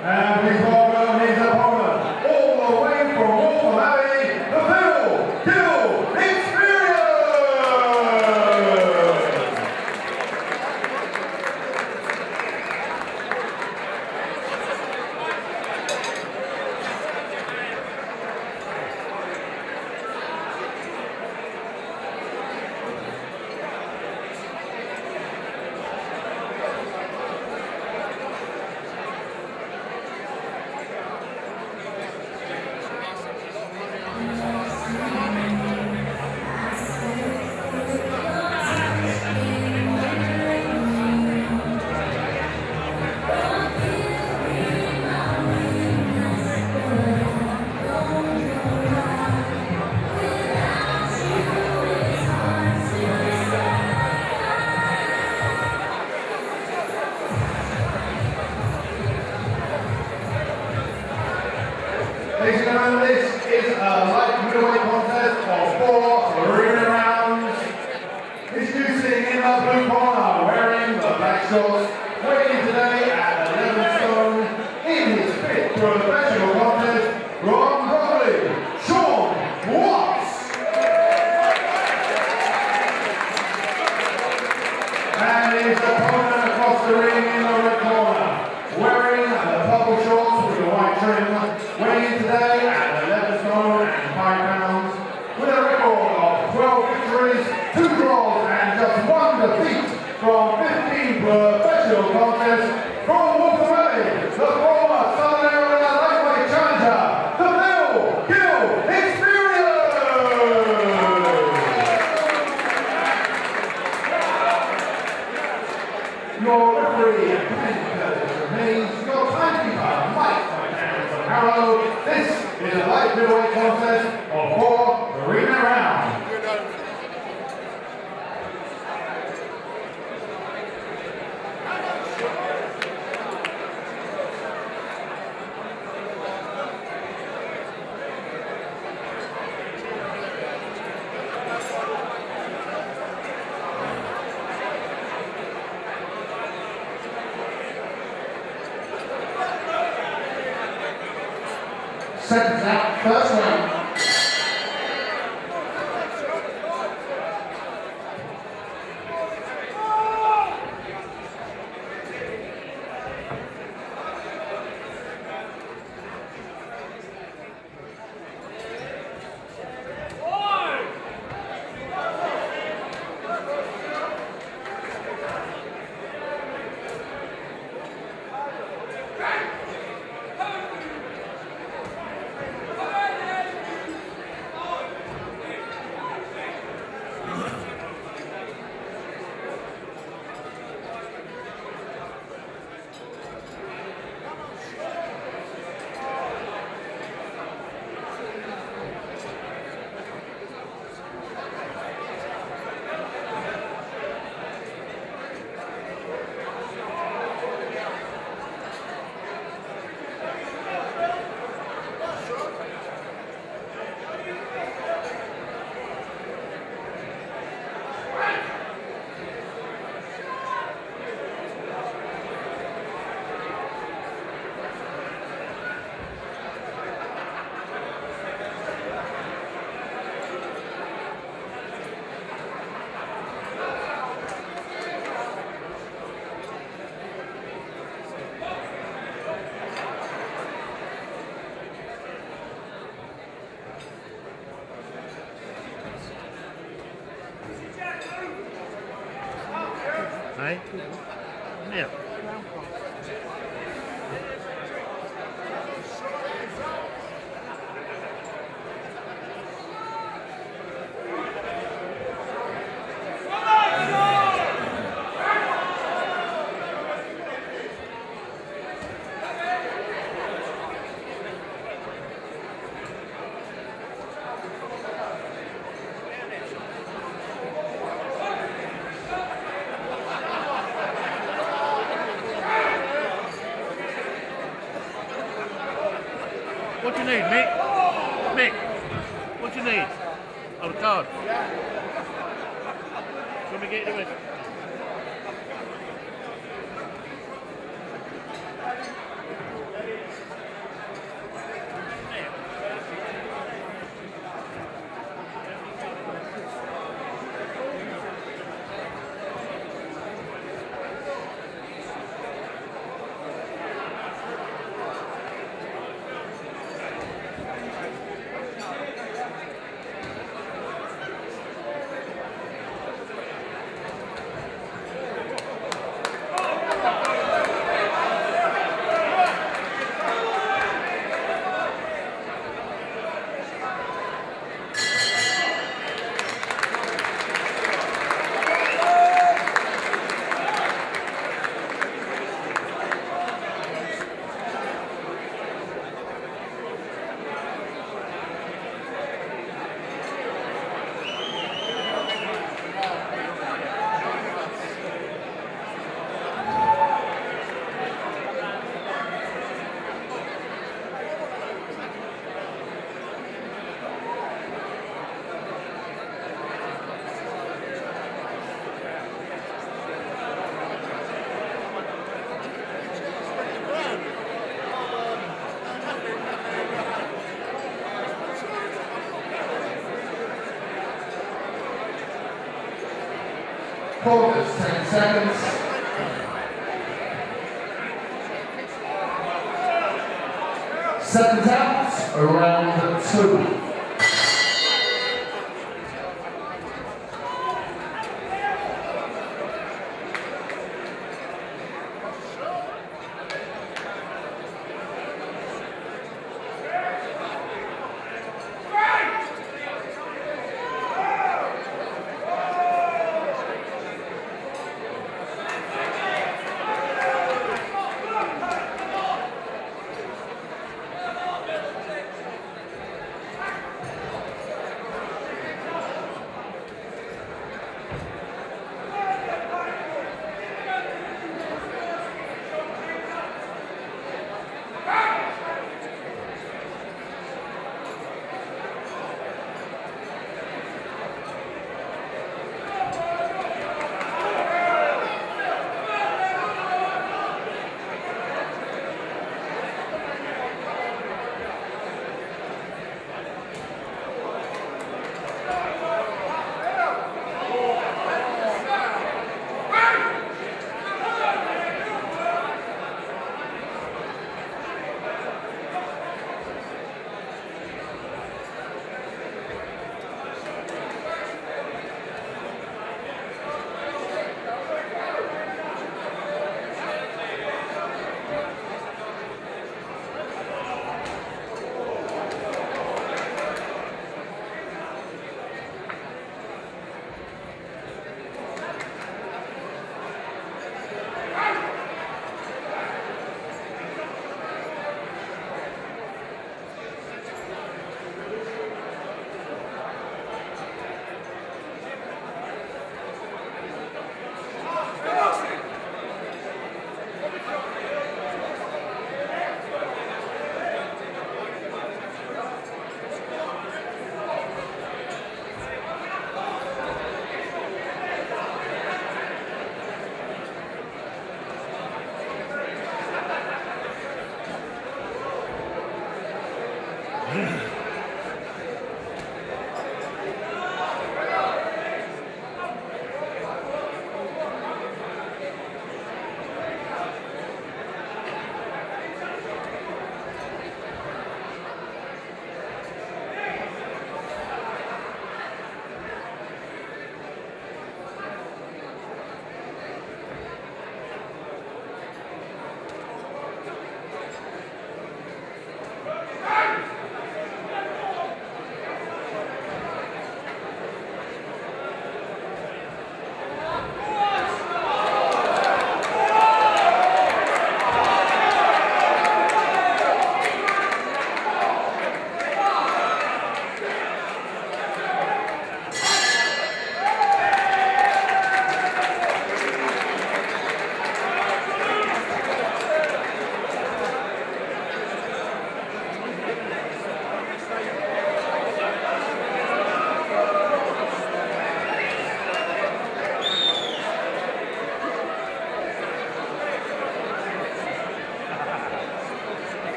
And please welcome his opponent, all the way from Waltham Abbey, the Phil Gill Experience! Ladies and gentlemen, this is a light middleweight contest of 4 arena rounds. Introducing in the blue corner, wearing the black shorts, weighing today at 11 stone, in his 5th professional contest, from Brooklyn, Shaunn Watt. And his opponent across the ring in the red corner, wearing the purple shorts with the white trim, weighing today at 11 stone and 5 pounds, with a record of 12 victories, 2 draws and just 1 defeat from 15 professional contests, from Waltham Abbey, the former Southern Area lightweight challenger, the Phil Gill Experience! Your referee and pen Curtis remains, your timekeeper Mike Harrow. This is a light middleweight contest of 4 arena rounds. Seconds out, first round. Hey? Yeah. What do you need, Mick? Mick, what do you need? Oh, the card. Let me get you the rest. seconds. Seconds out, round 2.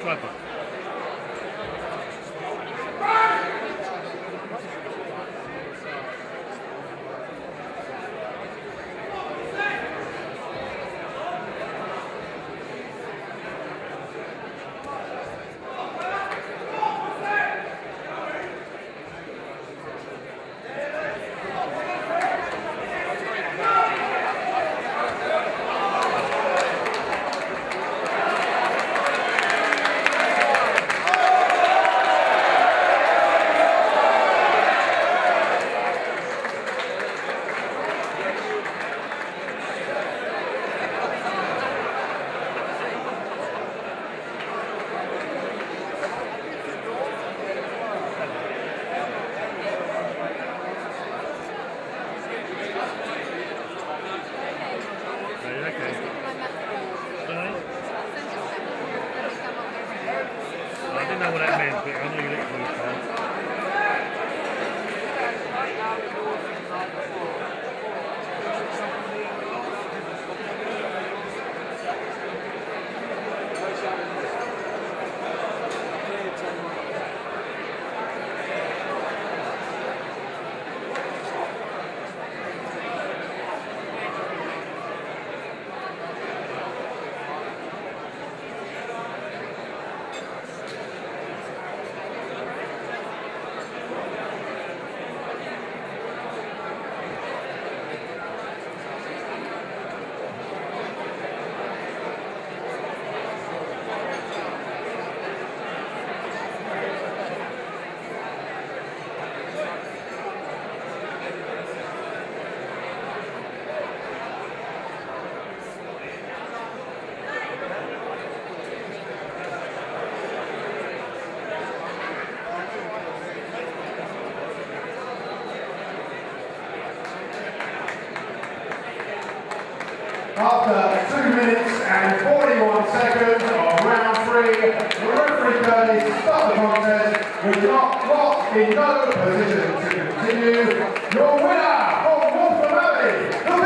Tripod. I didn't know what that meant, but I knew you looked for it. After 2 minutes and 41 seconds of round 3, the referee Curtis to stop the contest with Shaunn Watt in no position to continue. Your winner from Wolverhampton Valley,